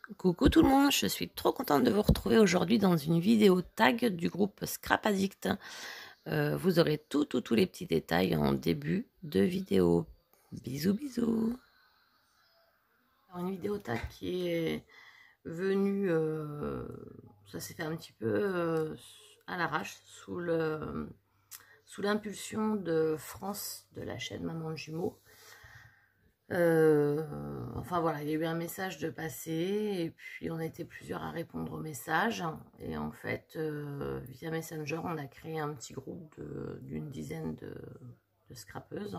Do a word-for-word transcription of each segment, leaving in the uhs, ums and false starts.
Coucou tout le monde, je suis trop contente de vous retrouver aujourd'hui dans une vidéo tag du groupe Scrap Addict. Euh, vous aurez tout, tout, tous les petits détails en début de vidéo. Bisous, bisous. Alors, une vidéo tag qui est venue, euh, ça s'est fait un petit peu euh, à l'arrache, sous le, sous l'impulsion de France, de la chaîne Maman de Jumeaux. Euh, enfin voilà, il y a eu un message de passer et puis on était plusieurs à répondre au message et en fait euh, via Messenger on a créé un petit groupe d'une dizaine de, de scrapeuses,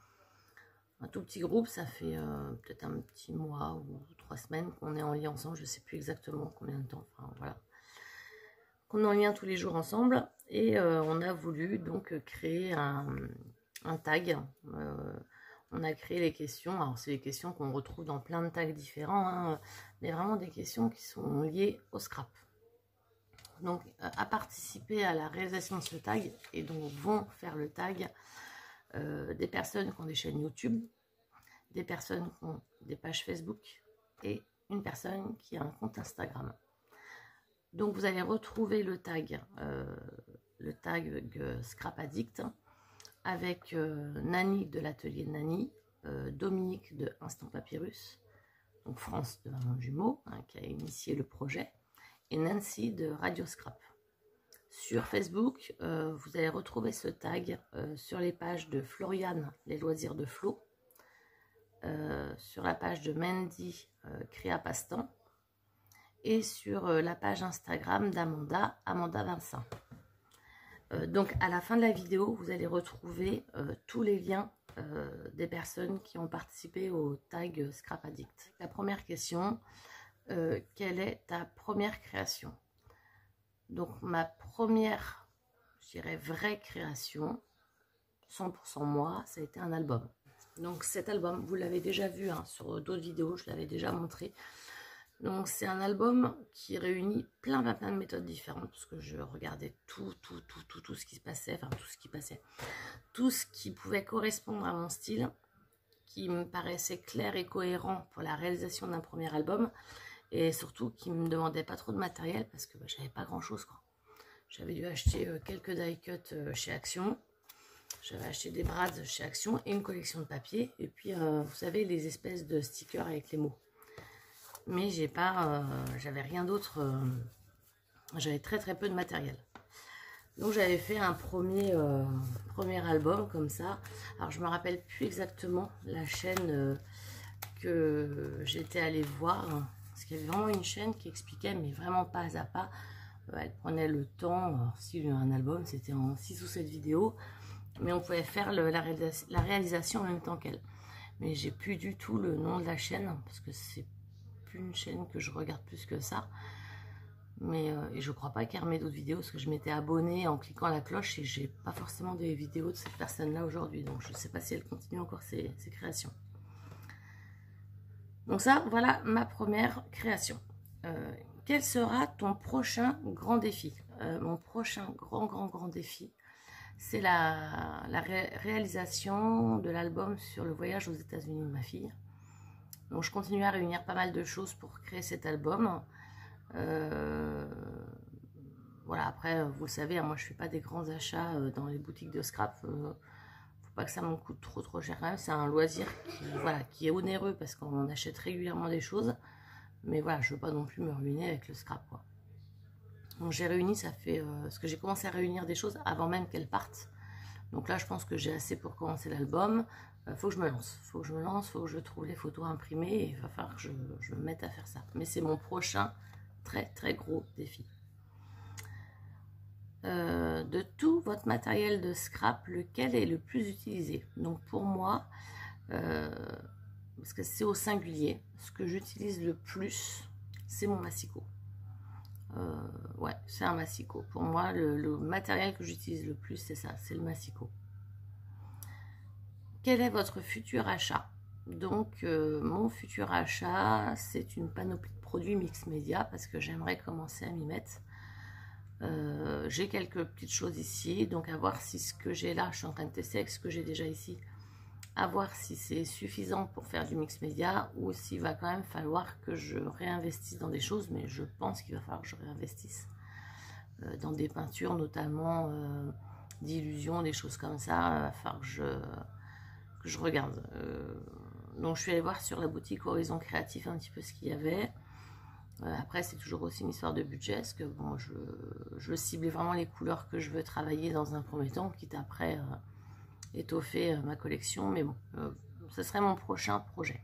un tout petit groupe. Ça fait euh, peut-être un petit mois ou trois semaines qu'on est en lien ensemble, je sais plus exactement combien de temps, enfin voilà, qu'on est en lien tous les jours ensemble et euh, on a voulu donc créer un, un tag. euh, On a créé les questions, alors c'est des questions qu'on retrouve dans plein de tags différents, hein, mais vraiment des questions qui sont liées au scrap. Donc à participer à la réalisation de ce tag, et donc vont faire le tag euh, des personnes qui ont des chaînes YouTube, des personnes qui ont des pages Facebook, et une personne qui a un compte Instagram. Donc vous allez retrouver le tag, euh, le tag Scrap Addict, avec euh, Nani de l'atelier Nani, euh, Dominique de Instant Papyrus, donc France de Maman Jumeaux, hein, qui a initié le projet, et Nancy de Radio Scrap. Sur Facebook, euh, vous allez retrouver ce tag euh, sur les pages de Floriane, les loisirs de Flo, euh, sur la page de Mandy, euh, Créa Passe-Temps, et sur euh, la page Instagram d'Amanda, Amanda Vincent. Euh, donc à la fin de la vidéo, vous allez retrouver euh, tous les liens euh, des personnes qui ont participé au tag Scrap Addict. La première question, euh, quelle est ta première création? Donc ma première, je dirais, vraie création, cent pour cent moi, ça a été un album. Donc cet album, vous l'avez déjà vu hein, sur d'autres vidéos, je l'avais déjà montré. Donc c'est un album qui réunit plein, plein, plein de méthodes différentes, parce que je regardais tout, tout, tout, tout, tout ce qui se passait, enfin tout ce qui passait, tout ce qui pouvait correspondre à mon style, qui me paraissait clair et cohérent pour la réalisation d'un premier album, et surtout qui ne me demandait pas trop de matériel, parce que bah, j'avais pas grand chose quoi. J'avais dû acheter euh, quelques die cuts euh, chez Action, j'avais acheté des brads chez Action, et une collection de papier, et puis euh, vous savez les espèces de stickers avec les mots. Mais j'ai pas, euh, j'avais rien d'autre, euh, j'avais très très peu de matériel. Donc j'avais fait un premier, euh, premier album comme ça. Alors je me rappelle plus exactement la chaîne euh, que j'étais allée voir, hein, parce qu'il y avait vraiment une chaîne qui expliquait, mais vraiment pas à pas. Euh, elle prenait le temps, alors, si un album c'était en six ou sept vidéos, mais on pouvait faire le, la, réalis la réalisation en même temps qu'elle. Mais j'ai plus du tout le nom de la chaîne, parce que c'est une chaîne que je regarde plus que ça, mais euh, et je crois pas qu'elle remet d'autres vidéos, parce que je m'étais abonnée en cliquant à la cloche et j'ai pas forcément des vidéos de cette personne là aujourd'hui, donc je sais pas si elle continue encore ses, ses créations. Donc ça, voilà ma première création. Euh, quel sera ton prochain grand défi? euh, Mon prochain grand grand grand défi, c'est la, la ré réalisation de l'album sur le voyage aux États-Unis de ma fille. Donc je continue à réunir pas mal de choses pour créer cet album. Euh, voilà, après, vous le savez, moi je fais pas des grands achats dans les boutiques de scrap. Euh, faut pas que ça me coûte trop trop cher quand même. C'est un loisir qui, voilà, qui est onéreux parce qu'on achète régulièrement des choses. Mais voilà, je veux pas non plus me ruiner avec le scrap, quoi. Donc j'ai réuni, ça fait... Euh, parce que j'ai commencé à réunir des choses avant même qu'elles partent. Donc là, je pense que j'ai assez pour commencer l'album. Euh, faut que je me lance. Faut que je me lance, faut que je trouve les photos imprimées. Et il va falloir que je, je me mette à faire ça. Mais c'est mon prochain très très gros défi. Euh, de tout votre matériel de scrap, lequel est le plus utilisé? Donc pour moi, euh, parce que c'est au singulier, ce que j'utilise le plus, c'est mon massicot. Euh, ouais, c'est un massicot. Pour moi, le, le matériel que j'utilise le plus, c'est ça, c'est le massicot. Quel est votre futur achat? Donc, euh, mon futur achat, c'est une panoplie de produits mix média, parce que j'aimerais commencer à m'y mettre. Euh, j'ai quelques petites choses ici, donc à voir si ce que j'ai là, je suis en train de tester avec ce que j'ai déjà ici, À voir si c'est suffisant pour faire du mix média ou s'il va quand même falloir que je réinvestisse dans des choses, mais je pense qu'il va falloir que je réinvestisse euh, dans des peintures, notamment euh, d'illusions, des choses comme ça. Il va falloir que je, que je regarde. Euh, donc je suis allée voir sur la boutique Horizon Créatif un petit peu ce qu'il y avait. Euh, après c'est toujours aussi une histoire de budget, parce que bon, je, je ciblais vraiment les couleurs que je veux travailler dans un premier temps, quitte après... Euh, étoffer euh, ma collection, mais bon, euh, ce serait mon prochain projet.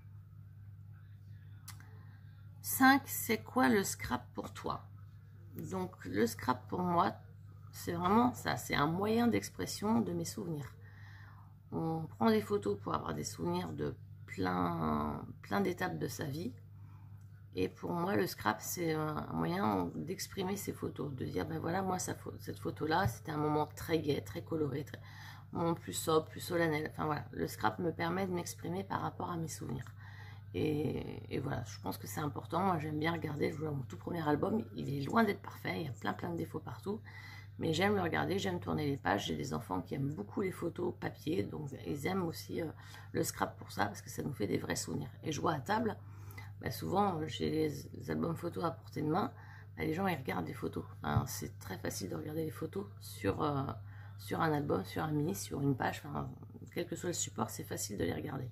cinq. C'est quoi le scrap pour toi? Donc le scrap pour moi, c'est vraiment ça, c'est un moyen d'expression de mes souvenirs. On prend des photos pour avoir des souvenirs de plein, plein d'étapes de sa vie. Et pour moi, le scrap, c'est un moyen d'exprimer ces photos, de dire, ben voilà, moi, ça, cette photo-là, c'était un moment très gai, très coloré, très... Mon plus sobre, plus solennel. Enfin voilà, le scrap me permet de m'exprimer par rapport à mes souvenirs. Et, et voilà, je pense que c'est important. Moi, j'aime bien regarder. Je vois mon tout premier album, il est loin d'être parfait. Il y a plein plein de défauts partout. Mais j'aime le regarder, j'aime tourner les pages. J'ai des enfants qui aiment beaucoup les photos papier. Donc, ils aiment aussi euh, le scrap pour ça, parce que ça nous fait des vrais souvenirs. Et je vois à table, bah, souvent, j'ai les, les albums photos à portée de main. Bah, les gens, ils regardent des photos. Hein, c'est très facile de regarder les photos sur... Euh, sur un album, sur un mini, sur une page, enfin, quel que soit le support, c'est facile de les regarder.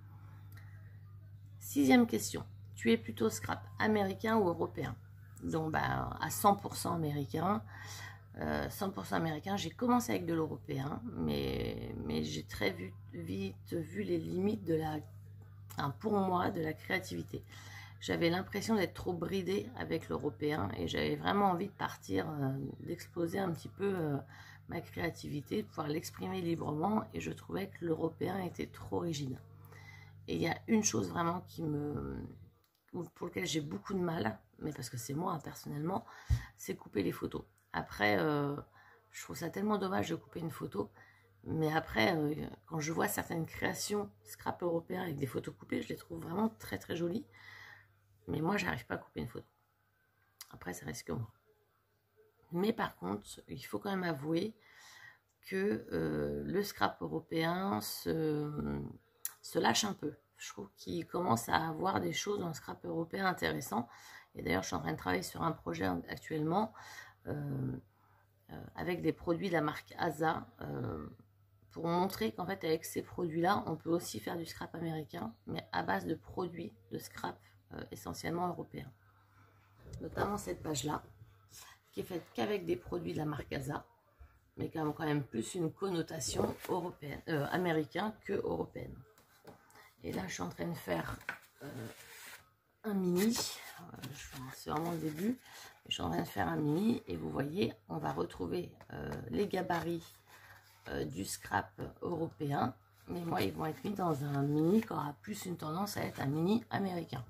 Sixième question, tu es plutôt scrap américain ou européen? Donc bah, à cent pour cent américain, euh, cent pour cent américain, j'ai commencé avec de l'européen, mais, mais j'ai très vite, vite vu les limites de la, enfin, pour moi, de la créativité. J'avais l'impression d'être trop bridée avec l'européen et j'avais vraiment envie de partir, euh, d'exploser un petit peu euh, ma créativité, de pouvoir l'exprimer librement, et je trouvais que l'européen était trop rigide. Et il y a une chose vraiment qui me, pour laquelle j'ai beaucoup de mal, mais parce que c'est moi hein, personnellement, c'est couper les photos. Après, euh, je trouve ça tellement dommage de couper une photo, mais après, euh, quand je vois certaines créations scrap européen avec des photos coupées, je les trouve vraiment très très jolies, mais moi, j'arrive pas à couper une photo. Après, ça reste que moi. Mais par contre, il faut quand même avouer que euh, le scrap européen se, se lâche un peu. Je trouve qu'il commence à avoir des choses dans le scrap européen intéressant. Et d'ailleurs, je suis en train de travailler sur un projet actuellement euh, euh, avec des produits de la marque Asa euh, pour montrer qu'en fait, avec ces produits-là, on peut aussi faire du scrap américain, mais à base de produits de scrap euh, essentiellement européens. Notamment cette page-là, qui est faite qu'avec des produits de la marque Asa, mais qui a quand même plus une connotation européenne, euh, américaine que européenne. Et là, je suis en train de faire euh, un mini. C'est vraiment le début. Je suis en train de faire un mini et vous voyez, on va retrouver euh, les gabarits euh, du scrap européen. Mais moi, ils vont être mis dans un mini qui aura plus une tendance à être un mini américain.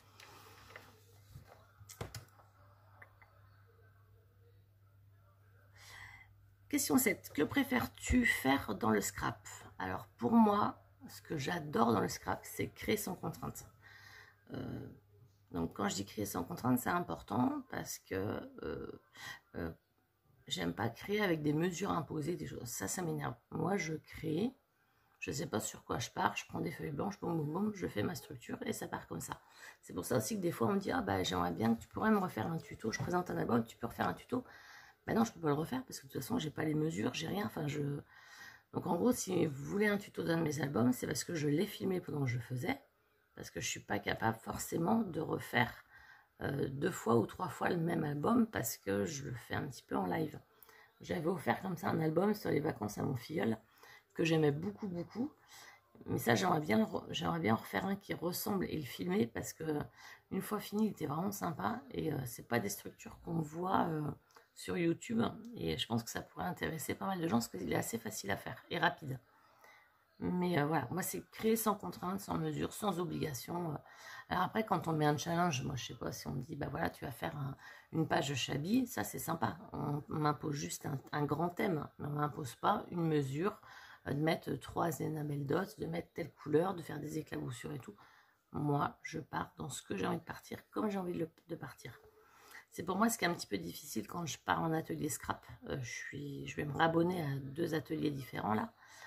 Question sept. Que préfères-tu faire dans le scrap? Alors pour moi, ce que j'adore dans le scrap, c'est créer sans contrainte. Euh, donc quand je dis créer sans contrainte, c'est important parce que euh, euh, j'aime pas créer avec des mesures imposées, des choses. Ça, ça m'énerve. Moi, je crée, je sais pas sur quoi je pars, je prends des feuilles blanches, boum, boum, boum, je fais ma structure et ça part comme ça. C'est pour ça aussi que des fois, on me dit, ah bah j'aimerais bien que tu pourrais me refaire un tuto. Je présente un album, tu peux refaire un tuto. Ben non, je peux pas le refaire parce que de toute façon, j'ai pas les mesures, j'ai rien. Enfin, je... Donc en gros, si vous voulez un tuto d'un de mes albums, c'est parce que je l'ai filmé pendant que je faisais, parce que je suis pas capable forcément de refaire euh, deux fois ou trois fois le même album parce que je le fais un petit peu en live. J'avais offert comme ça un album sur les vacances à mon filleul que j'aimais beaucoup, beaucoup. Mais ça, j'aimerais bien, j'aimerais bien en refaire un qui ressemble et le filmer parce que une fois fini, il était vraiment sympa et euh, c'est pas des structures qu'on voit euh, sur YouTube et je pense que ça pourrait intéresser pas mal de gens parce qu'il est assez facile à faire et rapide. Mais euh, voilà, moi c'est créer sans contrainte, sans mesure, sans obligation. Alors après, quand on met un challenge, moi je sais pas si on me dit, bah voilà, tu vas faire un, une page Chabi, ça c'est sympa. On, on m'impose juste un, un grand thème, mais on m'impose pas une mesure, euh, de mettre trois enamel dots, de mettre telle couleur, de faire des éclaboussures et tout. Moi, je pars dans ce que j'ai envie de partir, comme j'ai envie de, le, de partir. C'est pour moi ce qui est un petit peu difficile quand je pars en atelier scrap. Euh, je, suis, je vais me rabonner à deux ateliers différents là.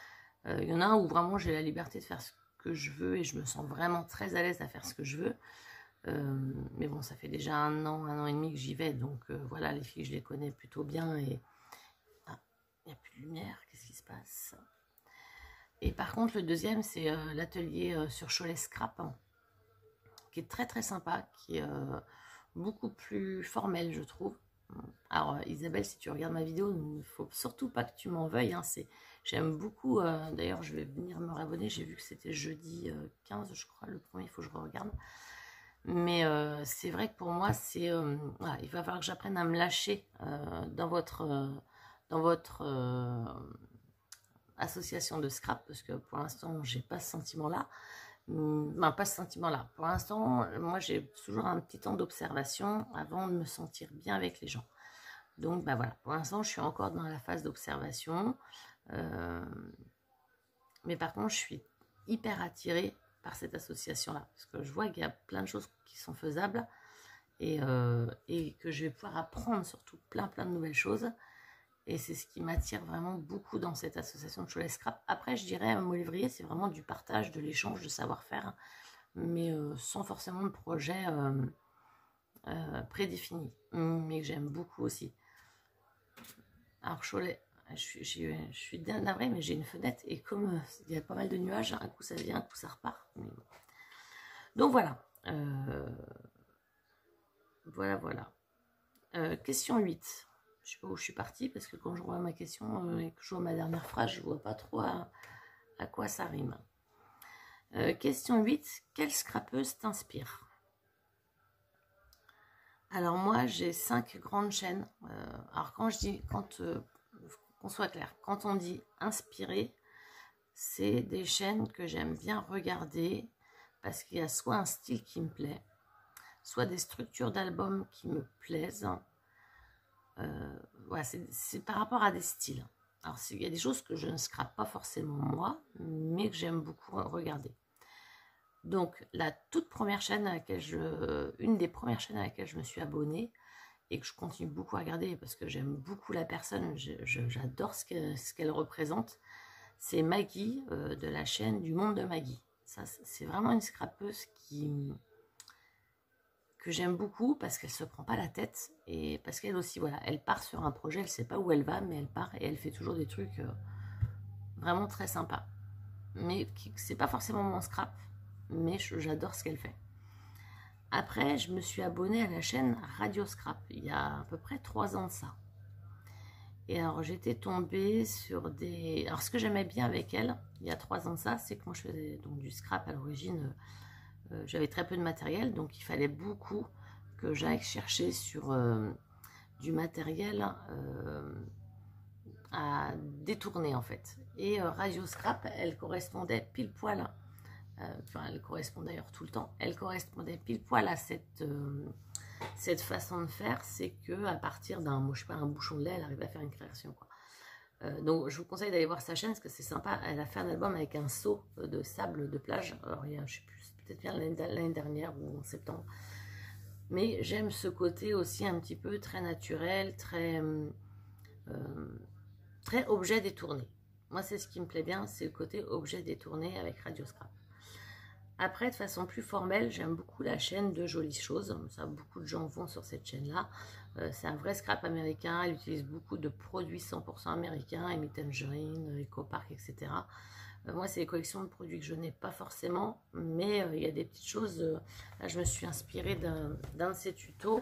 Il euh, y en a un où vraiment j'ai la liberté de faire ce que je veux et je me sens vraiment très à l'aise à faire ce que je veux. Euh, mais bon, ça fait déjà un an, un an et demi que j'y vais, donc euh, voilà, les filles, je les connais plutôt bien. Et ah, il n'y a plus de lumière, qu'est-ce qui se passe? Et par contre, le deuxième, c'est euh, l'atelier euh, sur Cholet Scrap, hein, qui est très très sympa, qui est euh, beaucoup plus formel, je trouve. Alors Isabelle, si tu regardes ma vidéo, il ne faut surtout pas que tu m'en veuilles, hein, c'est... J'aime beaucoup, euh, d'ailleurs je vais venir me rabonner, j'ai vu que c'était jeudi euh, quinze, je crois, le premier, il faut que je regarde. Mais euh, c'est vrai que pour moi, c'est, euh, voilà, il va falloir que j'apprenne à me lâcher euh, dans votre, euh, dans votre euh, association de scrap, parce que pour l'instant, j'ai pas ce sentiment-là. Enfin, pas ce sentiment-là. Pour l'instant, moi, j'ai toujours un petit temps d'observation avant de me sentir bien avec les gens. Donc, bah voilà, pour l'instant, je suis encore dans la phase d'observation. Euh, mais par contre, je suis hyper attirée par cette association-là, parce que je vois qu'il y a plein de choses qui sont faisables et, euh, et que je vais pouvoir apprendre surtout plein plein de nouvelles choses. Et c'est ce qui m'attire vraiment beaucoup dans cette association de Cholet Scrap. Après, je dirais, mon livrier, c'est vraiment du partage, de l'échange, de savoir-faire, mais euh, sans forcément de projet euh, euh, prédéfini, mais que j'aime beaucoup aussi. Alors, Cholet, je suis, je suis navrée, mais j'ai une fenêtre, et comme euh, il y a pas mal de nuages, un coup ça vient, un coup ça repart. Mais bon. Donc voilà. Euh, voilà, voilà. Euh, question huit. Je ne sais pas où je suis partie, parce que quand je vois ma question euh, et que je vois ma dernière phrase, je ne vois pas trop à, à quoi ça rime. Euh, question huit. Quelle scrapeuse t'inspire? Alors moi, j'ai cinq grandes chaînes. Euh, alors quand je dis, quand euh, qu'on soit clair, quand on dit inspirer, c'est des chaînes que j'aime bien regarder parce qu'il y a soit un style qui me plaît, soit des structures d'albums qui me plaisent. Euh, voilà, c'est par rapport à des styles. Alors, il y a des choses que je ne scrape pas forcément moi, mais que j'aime beaucoup regarder. Donc, la toute première chaîne à laquelle je... Une des premières chaînes à laquelle je me suis abonnée et que je continue beaucoup à regarder parce que j'aime beaucoup la personne, j'adore ce qu'elle ce qu'elle représente, c'est Maggie euh, de la chaîne du Monde de Maggie. Ça, c'est vraiment une scrapeuse qui... que j'aime beaucoup parce qu'elle se prend pas la tête et parce qu'elle aussi, voilà, elle part sur un projet, elle sait pas où elle va, mais elle part et elle fait toujours des trucs euh, vraiment très sympas. Mais c'est pas forcément mon scrap, mais j'adore ce qu'elle fait. Après, je me suis abonnée à la chaîne Radio Scrap il y a à peu près trois ans de ça. Et alors, j'étais tombée sur des... Alors, ce que j'aimais bien avec elle, il y a trois ans de ça, c'est que moi, je faisais donc du scrap à l'origine. Euh, j'avais très peu de matériel, donc il fallait beaucoup que j'aille chercher sur euh, du matériel euh, à détourner en fait. Et euh, Radio Scrap, elle correspondait pile poil, euh, enfin elle correspond d'ailleurs tout le temps, elle correspondait pile poil à cette, euh, cette façon de faire, c'est que à partir d'un, je sais pas, un bouchon de lait, elle arrive à faire une création quoi. Euh, donc je vous conseille d'aller voir sa chaîne parce que c'est sympa. Elle a fait un album avec un seau de sable de plage. Alors il y a, je sais plus, peut-être bien l'année dernière ou en septembre. Mais j'aime ce côté aussi un petit peu très naturel, très, euh, très objet détourné. Moi c'est ce qui me plaît bien, c'est le côté objet détourné avec Radio Scrap. Après, de façon plus formelle, j'aime beaucoup la chaîne de Jolies Choses. Ça, beaucoup de gens vont sur cette chaîne-là. Euh, c'est un vrai scrap américain. Elle utilise beaucoup de produits cent pour cent américains, Amy Tangerine, Eco Park, et cetera. Euh, moi, c'est des collections de produits que je n'ai pas forcément, mais euh, il y a des petites choses. Euh, là, je me suis inspirée d'un de ses tutos.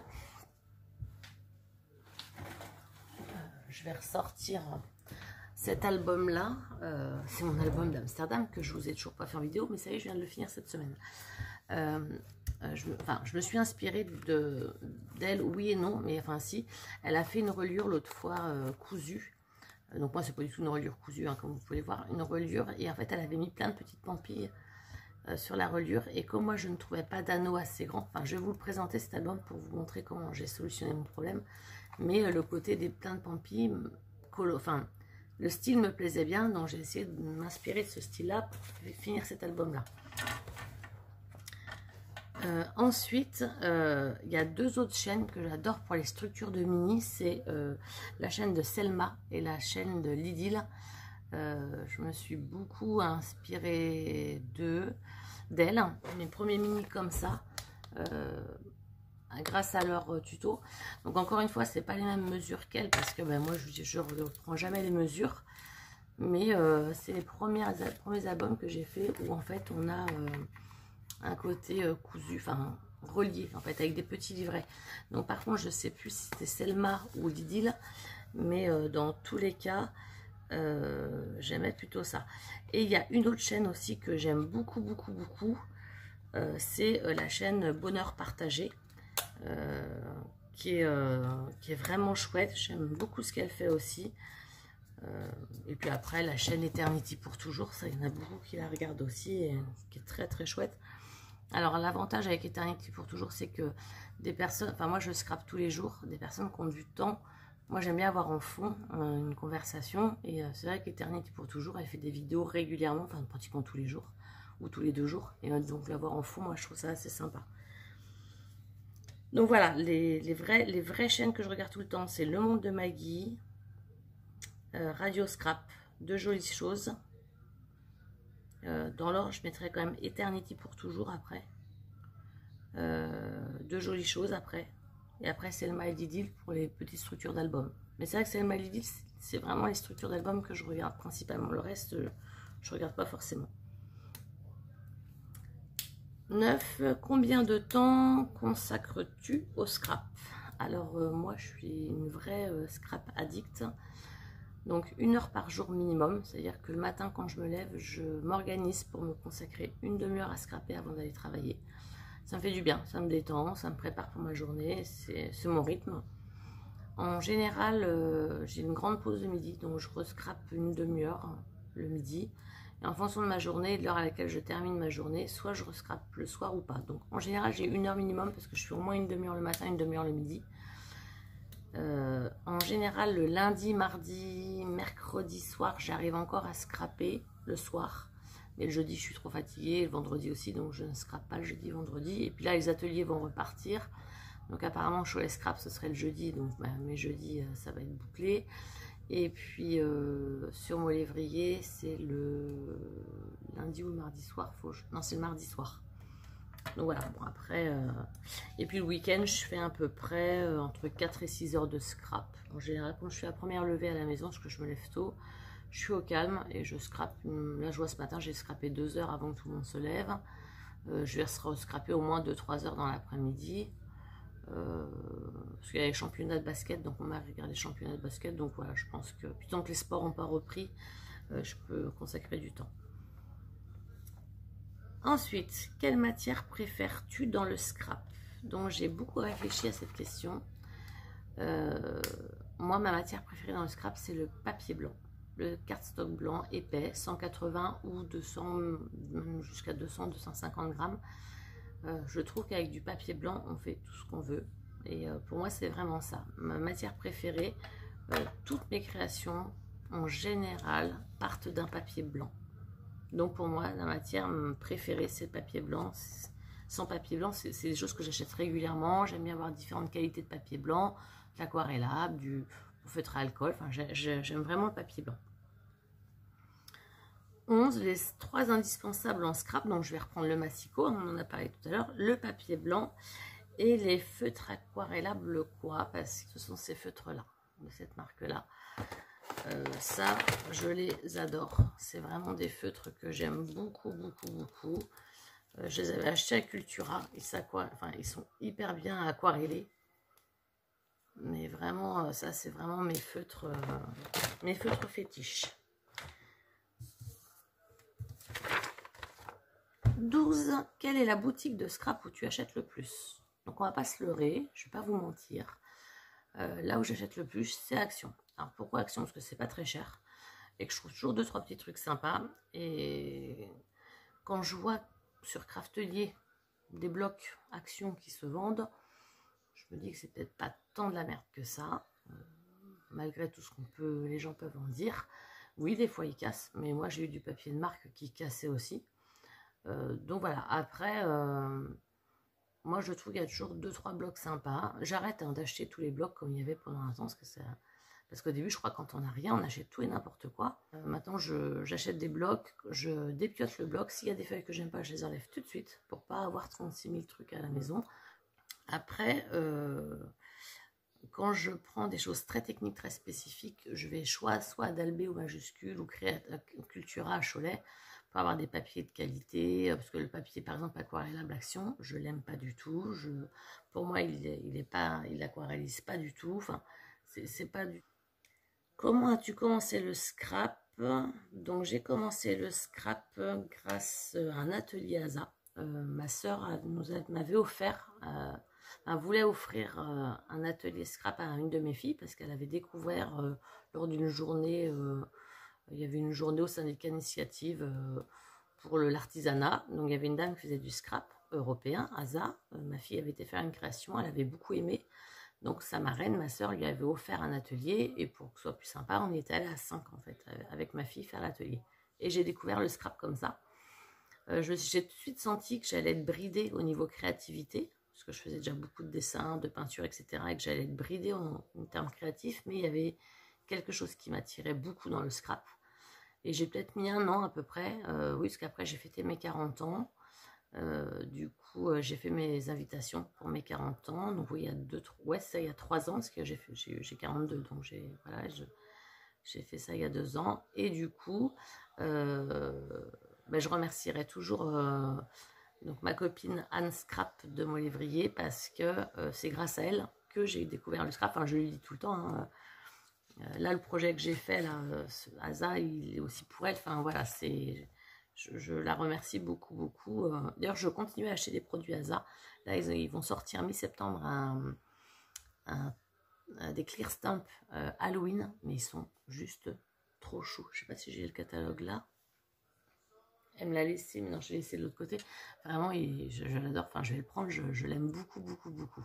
Euh, je vais ressortir cet album-là. Euh, c'est mon album d'Amsterdam que je vous ai toujours pas fait en vidéo, mais ça y est, je viens de le finir cette semaine. Euh, euh, je, enfin, je me suis inspirée de d'elle, oui et non, mais enfin si. Elle a fait une reliure l'autre fois euh, cousue. Donc moi, c'est pas du tout une reliure cousue, hein, comme vous pouvez voir, une reliure. Et en fait, elle avait mis plein de petites pampilles euh, sur la reliure. Et comme moi, je ne trouvais pas d'anneau assez grand, enfin, je vais vous le présenter cet album pour vous montrer comment j'ai solutionné mon problème. Mais euh, le côté des plein de pampilles, enfin, le style me plaisait bien, donc j'ai essayé de m'inspirer de ce style-là pour finir cet album-là. Euh, ensuite, euh, il y a deux autres chaînes que j'adore pour les structures de mini, c'est euh, la chaîne de Selma et la chaîne de Lydil. Euh, je me suis beaucoup inspirée d'eux, d'elles, mes premiers mini comme ça, euh, grâce à leur tuto. Donc encore une fois, c'est pas les mêmes mesures qu'elles parce que ben, moi je ne prends jamais les mesures, mais euh, c'est les premières, premiers albums que j'ai fait où en fait on a euh, un côté euh, cousu, enfin relié en fait avec des petits livrets. Donc par contre je sais plus si c'était Selma ou Lidl, mais euh, dans tous les cas euh, j'aimais plutôt ça. Et il y a une autre chaîne aussi que j'aime beaucoup beaucoup beaucoup, euh, c'est euh, la chaîne Bonheur Partagé, euh, qui, est, euh, qui est vraiment chouette. J'aime beaucoup ce qu'elle fait aussi. Euh, et puis après la chaîne Eternity pour toujours, ça il y en a beaucoup qui la regardent aussi et qui est très très chouette. Alors l'avantage avec Eternity pour toujours, c'est que des personnes, enfin moi je scrape tous les jours, des personnes qui ont du temps. Moi j'aime bien avoir en fond euh, une conversation, et euh, c'est vrai qu'Eternity pour toujours, elle fait des vidéos régulièrement, enfin pratiquement tous les jours ou tous les deux jours, et euh, donc l'avoir en fond, moi je trouve ça assez sympa. Donc voilà, les, les, vrais, les vraies chaînes que je regarde tout le temps, c'est Le Monde de Maggie, euh, Radio Scrap, De Jolies Choses. Euh, dans l'ordre, je mettrai quand même Eternity pour toujours après. Euh, De Jolies Choses après. Et après, Selma et Lidl pour les petites structures d'albums. Mais c'est vrai que Selma et Lidl, c'est vraiment les structures d'albums que je regarde principalement. Le reste, je regarde pas forcément. neuf. Combien de temps consacres-tu au scrap? Alors euh, moi je suis une vraie euh, scrap addict, donc une heure par jour minimum, c'est à dire que le matin quand je me lève, je m'organise pour me consacrer une demi-heure à scraper avant d'aller travailler. Ça me fait du bien, ça me détend, ça me prépare pour ma journée, c'est mon rythme. En général euh, j'ai une grande pause de midi, donc je rescrape une demi-heure le midi. Et en fonction de ma journée et de l'heure à laquelle je termine ma journée, soit je rescrape le soir ou pas. Donc en général, j'ai une heure minimum parce que je fais au moins une demi-heure le matin, une demi-heure le midi. Euh, en général, le lundi, mardi, mercredi soir, j'arrive encore à scraper le soir. Mais le jeudi, je suis trop fatiguée. Le vendredi aussi, donc je ne scrape pas le jeudi, vendredi. Et puis là, les ateliers vont repartir. Donc apparemment, Cholet Scrap, ce serait le jeudi. Donc bah, mes jeudis, ça va être bouclé. Et puis euh, sur mon lévrier, c'est le lundi ou le mardi soir. Faut... Non, c'est le mardi soir. Donc voilà, bon après... Euh... Et puis le week-end, je fais à peu près euh, entre quatre et six heures de scrap. En général, quand je fais la première levée à la maison, parce que je me lève tôt, je suis au calme et je scrape. Là, je vois ce matin, j'ai scrapé deux heures avant que tout le monde se lève. Euh, je vais scraper au moins deux trois heures dans l'après-midi. Euh, parce qu'il y a les championnats de basket, donc on m'a regardé les championnats de basket, donc voilà, je pense que puis tant que les sports n'ont pas repris, euh, je peux consacrer du temps. Ensuite, quelle matière préfères-tu dans le scrap? Donc j'ai beaucoup réfléchi à cette question. Euh, moi, ma matière préférée dans le scrap, c'est le papier blanc, le cardstock blanc épais, cent quatre-vingts ou deux cents, jusqu'à deux cents, deux cent cinquante grammes. Euh, je trouve qu'avec du papier blanc, on fait tout ce qu'on veut. Et euh, pour moi, c'est vraiment ça. Ma matière préférée, euh, toutes mes créations, en général, partent d'un papier blanc. Donc pour moi, la matière préférée, c'est le papier blanc. Sans papier blanc, c'est des choses que j'achète régulièrement. J'aime bien avoir différentes qualités de papier blanc, de l'aquarellable, du feutre à alcool. Enfin, j'aime vraiment le papier blanc. onze. Les trois indispensables en scrap, donc je vais reprendre le massicot, on en a parlé tout à l'heure, le papier blanc et les feutres aquarellables quoi, parce que ce sont ces feutres-là, de cette marque-là. Euh, ça, je les adore. C'est vraiment des feutres que j'aime beaucoup, beaucoup, beaucoup. Euh, je les avais achetés à Cultura, ils, enfin, ils sont hyper bien aquarellés. Mais vraiment, ça, c'est vraiment mes feutres, euh, mes feutres fétiches. douze. Quelle est la boutique de scrap où tu achètes le plus? Donc on va pas se leurrer, je vais pas vous mentir. Euh, là où j'achète le plus, c'est Action. Alors pourquoi Action? Parce que c'est pas très cher et que je trouve toujours deux trois petits trucs sympas. Et quand je vois sur Craftelier des blocs Action qui se vendent, je me dis que c'est peut-être pas tant de la merde que ça, euh, malgré tout ce qu'on peut, les gens peuvent en dire. Oui, des fois ils cassent, mais moi j'ai eu du papier de marque qui cassait aussi. Euh, donc voilà, après, euh, moi je trouve qu'il y a toujours deux trois blocs sympas. J'arrête hein, d'acheter tous les blocs comme il y avait pendant un temps, parce que ça, Parce qu'au début, je crois, quand on n'a rien, on achète tout et n'importe quoi. Euh, maintenant, j'achète des blocs, je dépiote le bloc. S'il y a des feuilles que j'aime pas, je les enlève tout de suite pour pas avoir trente-six mille trucs à la maison. Après, euh, quand je prends des choses très techniques, très spécifiques, je vais choisir soit d'Albé au majuscule ou créer Cultura à Cholet pour avoir des papiers de qualité, parce que le papier, par exemple, aquarellable action, je l'aime pas du tout. Je, pour moi, il est, il est pas, il aquarellise pas du tout. Enfin, c'est pas du. Comment as-tu commencé le scrap? Donc, j'ai commencé le scrap grâce à un atelier A S A. Euh, ma sœur m'avait offert, euh, elle voulait offrir euh, un atelier scrap à une de mes filles parce qu'elle avait découvert euh, lors d'une journée, euh, il y avait une journée au syndicat initiative euh, pour l'artisanat. Donc, il y avait une dame qui faisait du scrap européen, A S A. Euh, ma fille avait été faire une création, elle avait beaucoup aimé. Donc sa marraine, ma soeur, lui avait offert un atelier et pour que ce soit plus sympa, on y était allé à cinq en fait, avec ma fille faire l'atelier. Et j'ai découvert le scrap comme ça. Euh, j'ai tout de suite senti que j'allais être bridée au niveau créativité, parce que je faisais déjà beaucoup de dessins, de peinture, et cetera. Et que j'allais être bridée en, en termes créatifs, mais il y avait quelque chose qui m'attirait beaucoup dans le scrap. Et j'ai peut-être mis un an à peu près, euh, oui, parce qu'après j'ai fêté mes quarante ans. Euh, du coup, euh, j'ai fait mes invitations pour mes quarante ans. Donc, oui, il y a deux, trois, ouais, ça, il y a trois ans, parce que j'ai quarante-deux, donc j'ai voilà, j'ai fait ça il y a deux ans. Et du coup, euh, ben, je remercierai toujours euh, donc, ma copine Anne Scrap de Molévrier, parce que euh, c'est grâce à elle que j'ai découvert le scrap. Enfin, je lui dis tout le temps, hein, euh, là, le projet que j'ai fait, là, ce A S A, il est aussi pour elle. Enfin, voilà, c'est. Je, je la remercie beaucoup, beaucoup. D'ailleurs, je continue à acheter des produits A S A. Là, ils, ils vont sortir mi-septembre un, un, un, des clear stamps euh, Halloween, mais ils sont juste trop choux. Je ne sais pas si j'ai le catalogue là. Elle me l'a laissé, mais non, je l'ai laissé de l'autre côté. Vraiment, il, je, je l'adore. Enfin, je vais le prendre. Je, je l'aime beaucoup, beaucoup, beaucoup.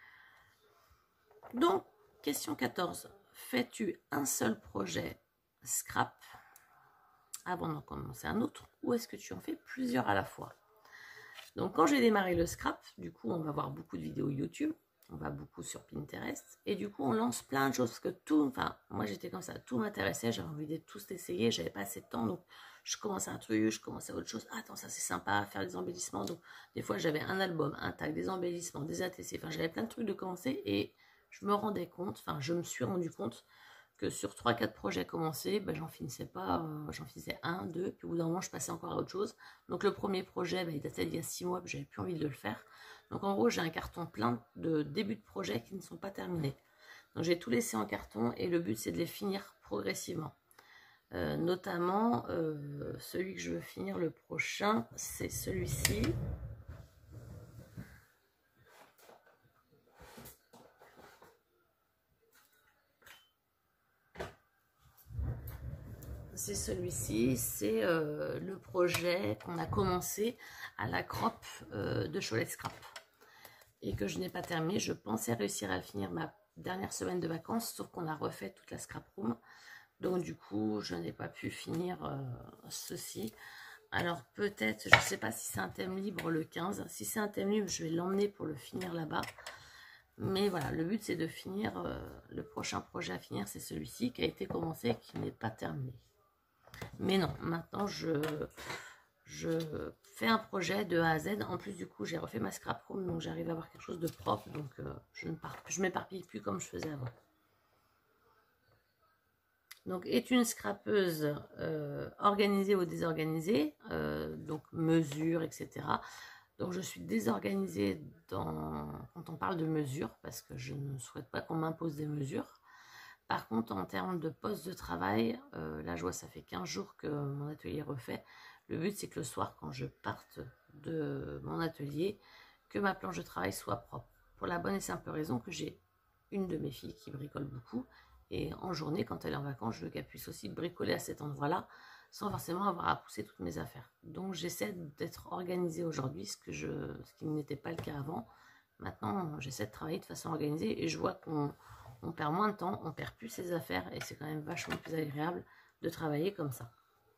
Donc, question quatorze. Fais-tu un seul projet scrap avant d'en commencer un autre, ou est-ce que tu en fais plusieurs à la fois? Donc quand j'ai démarré le scrap, du coup on va voir beaucoup de vidéos YouTube, on va beaucoup sur Pinterest, et du coup on lance plein de choses, parce que tout, enfin moi j'étais comme ça, tout m'intéressait, j'avais envie de tous essayer, j'avais pas assez de temps, donc je commençais un truc, je commençais autre chose, ah, attends ça c'est sympa, faire des embellissements, donc des fois j'avais un album, un tag, des embellissements, des A T C, enfin j'avais plein de trucs de commencer, et je me rendais compte, enfin je me suis rendu compte que sur trois quatre projets commencés, ben, j'en finissais pas, euh, j'en finissais un, deux, puis au bout d'un moment, je passais encore à autre chose. Donc le premier projet, ben, il datait d'il y a six mois, puis j'avais plus envie de le faire. Donc en gros, j'ai un carton plein de débuts de projets qui ne sont pas terminés. Donc j'ai tout laissé en carton, et le but, c'est de les finir progressivement. Euh, notamment, euh, celui que je veux finir le prochain, c'est celui-ci. C'est celui-ci, c'est euh, le projet qu'on a commencé à la Crop euh, de Cholet Scrap et que je n'ai pas terminé. Je pensais réussir à finir ma dernière semaine de vacances, sauf qu'on a refait toute la scrap room. Donc du coup, je n'ai pas pu finir euh, ceci. Alors peut-être, je ne sais pas si c'est un thème libre le quinze. Si c'est un thème libre, je vais l'emmener pour le finir là-bas. Mais voilà, le but c'est de finir, euh, le prochain projet à finir, c'est celui-ci qui a été commencé et qui n'est pas terminé. Mais non, maintenant je, je fais un projet de A à Z. En plus du coup, j'ai refait ma scrap room, donc j'arrive à avoir quelque chose de propre. Donc euh, je ne pars, je m'éparpille plus comme je faisais avant. Donc, est une scrapeuse euh, organisée ou désorganisée, euh, donc mesure, et cetera. Donc, je suis désorganisée dans, quand on parle de mesure, parce que je ne souhaite pas qu'on m'impose des mesures. Par contre, en termes de poste de travail, euh, là, je vois, ça fait quinze jours que mon atelier est refait. Le but, c'est que le soir, quand je parte de mon atelier, que ma planche de travail soit propre. Pour la bonne et simple raison que j'ai une de mes filles qui bricole beaucoup. Et en journée, quand elle est en vacances, je veux qu'elle puisse aussi bricoler à cet endroit-là, sans forcément avoir à pousser toutes mes affaires. Donc, j'essaie d'être organisée aujourd'hui, ce, que je, ce qui n'était pas le cas avant. Maintenant, j'essaie de travailler de façon organisée et je vois qu'on on perd moins de temps, on perd plus ses affaires et c'est quand même vachement plus agréable de travailler comme ça.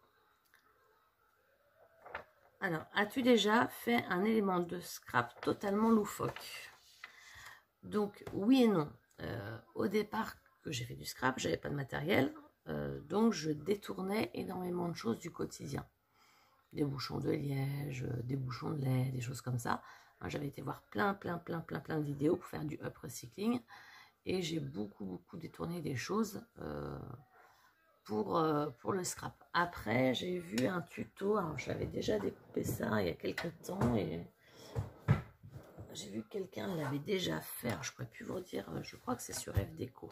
Alors, as-tu déjà fait un élément de scrap totalement loufoque? Donc, oui et non. Euh, au départ, que j'ai fait du scrap, j'avais pas de matériel, euh, donc je détournais énormément de choses du quotidien. Des bouchons de liège, des bouchons de lait, des choses comme ça. J'avais été voir plein, plein, plein, plein, plein de vidéos pour faire du up recycling. Et j'ai beaucoup, beaucoup détourné des choses euh, pour, euh, pour le scrap. Après, j'ai vu un tuto. Alors, j'avais déjà découpé ça il y a quelques temps. Et j'ai vu que quelqu'un l'avait déjà fait. Alors, je ne pourrais plus vous dire. Je crois que c'est sur F Déco.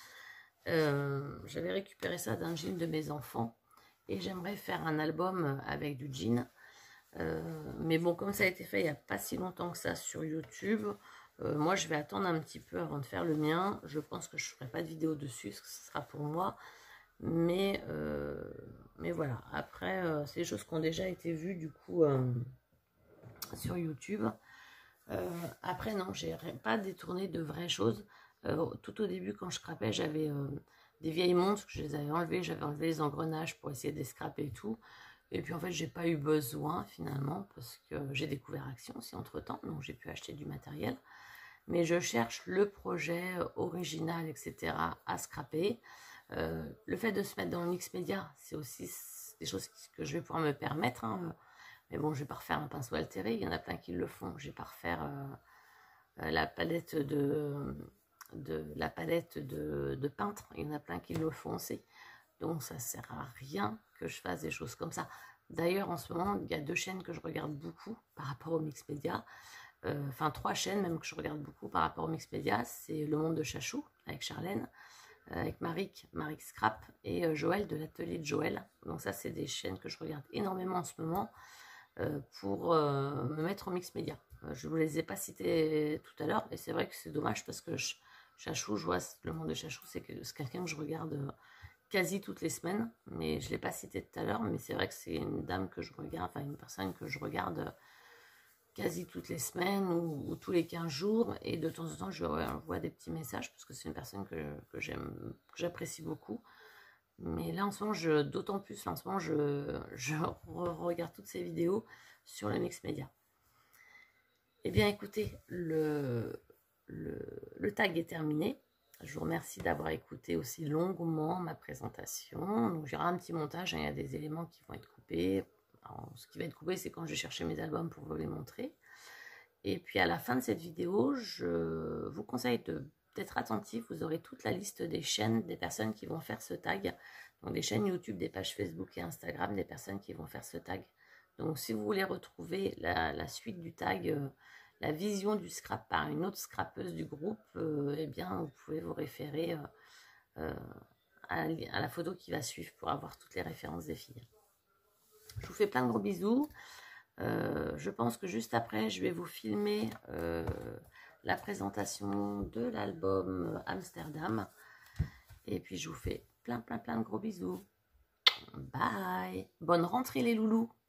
Euh, j'avais récupéré ça d'un jean de mes enfants. Et j'aimerais faire un album avec du jean. Euh, mais bon, comme ça a été fait il n'y a pas si longtemps que ça sur YouTube, euh, moi je vais attendre un petit peu avant de faire le mien. Je pense que je ne ferai pas de vidéo dessus, parce que ce sera pour moi. Mais, euh, mais voilà, après, euh, c'est des choses qui ont déjà été vues du coup euh, sur YouTube. Euh, après, non, j'ai pas détourné de vraies choses. Euh, tout au début, quand je scrapais, j'avais euh, des vieilles montres, je les avais enlevées, j'avais enlevé les engrenages pour essayer de les scraper et tout. Et puis en fait, j'ai pas eu besoin finalement, parce que j'ai découvert Action aussi entre temps, donc j'ai pu acheter du matériel. Mais je cherche le projet original, et cetera à scraper. Euh, le fait de se mettre dans le mix média, c'est aussi des choses que je vais pouvoir me permettre. Hein. Mais bon, je vais pas refaire un pinceau altéré, il y en a plein qui le font. Je vais pas refaire euh, la palette de, de la palette de, de peintre, il y en a plein qui le font aussi. Donc ça sert à rien que je fasse des choses comme ça. D'ailleurs, en ce moment, il y a deux chaînes que je regarde beaucoup par rapport au mix média. Euh, enfin, trois chaînes même que je regarde beaucoup par rapport au mix média. C'est Le Monde de Chachou avec Charlène, euh, avec Marik, Marik Scrap et euh, Joël de l'atelier de Joël. Donc ça, c'est des chaînes que je regarde énormément en ce moment euh, pour euh, me mettre au mix média. Euh, je ne vous les ai pas cités tout à l'heure, et c'est vrai que c'est dommage parce que je, Chachou, je vois Le Monde de Chachou, c'est quelqu'un que je regarde euh, quasi toutes les semaines, mais je ne l'ai pas cité tout à l'heure, mais c'est vrai que c'est une dame que je regarde, enfin une personne que je regarde euh, quasi toutes les semaines ou, ou tous les quinze jours, et de temps en temps je lui envoie des petits messages parce que c'est une personne que, que j'aime, que j'apprécie beaucoup. Mais là en ce moment, d'autant plus, là, en ce moment, je, je re regarde toutes ces vidéos sur le mix média. Eh bien écoutez, le, le, le tag est terminé. Je vous remercie d'avoir écouté aussi longuement ma présentation. Donc, il y aura un petit montage, hein, il y a des éléments qui vont être coupés. Alors, ce qui va être coupé, c'est quand je vais chercher mes albums pour vous les montrer. Et puis à la fin de cette vidéo, je vous conseille d'être attentif. Vous aurez toute la liste des chaînes des personnes qui vont faire ce tag. Donc des chaînes YouTube, des pages Facebook et Instagram des personnes qui vont faire ce tag. Donc si vous voulez retrouver la, la suite du tag, euh, la vision du scrap par une autre scrapeuse du groupe, euh, eh bien vous pouvez vous référer euh, euh, à, à la photo qui va suivre pour avoir toutes les références des filles. Je vous fais plein de gros bisous. Euh, je pense que juste après, je vais vous filmer euh, la présentation de l'album Amsterdam. Et puis je vous fais plein plein plein de gros bisous. Bye. Bonne rentrée les loulous.